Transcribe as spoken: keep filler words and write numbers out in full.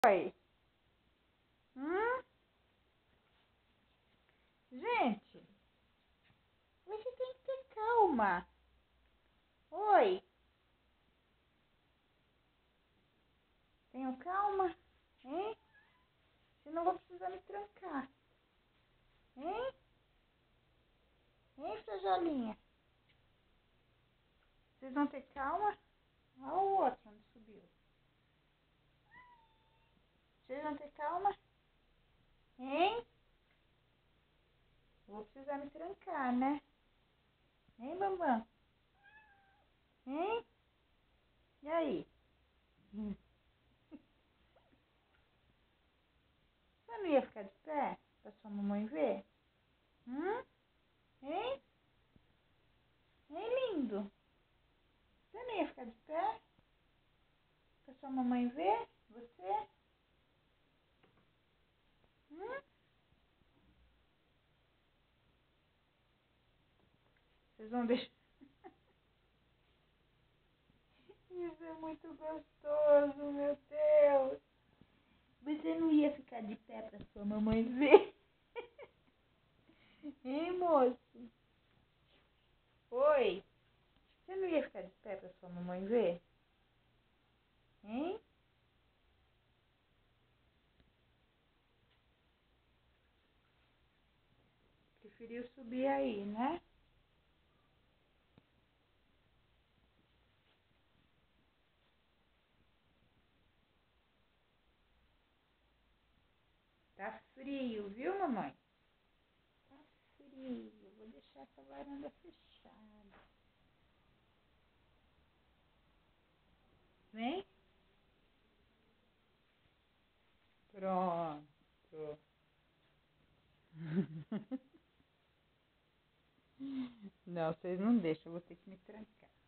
Oi. Hum? Gente, você tem que ter calma. Oi. Tenho calma? Hein? Senão vou precisar me trancar. Hein? Hein, frajolinha? Vocês vão ter calma? Olha o outro onde subiu. Vocês vão ter calma? Hein? Vou precisar me trancar, né? Hein, Bambam? Hein? E aí? Hum. Você não ia ficar de pé pra sua mamãe ver? Hum? Hein? Hein, lindo? Você não ia ficar de pé pra sua mamãe ver você? Hum? Vocês vão deixar... Isso é muito gostoso, meu Deus. Você não ia ficar de pé pra sua mamãe ver? Hein, moço? Oi. Você não ia ficar de pé pra sua mamãe ver? Hein? Preferiu subir aí, né? Tá frio, viu, mamãe? Tá frio. Vou deixar essa varanda fechada. Vem? Pronto. Não, vocês não deixam, eu vou ter que me trancar.